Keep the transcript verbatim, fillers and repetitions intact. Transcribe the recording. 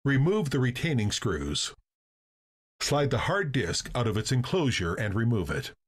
Remove the retaining screws. Slide the hard disk out of its enclosure and remove it.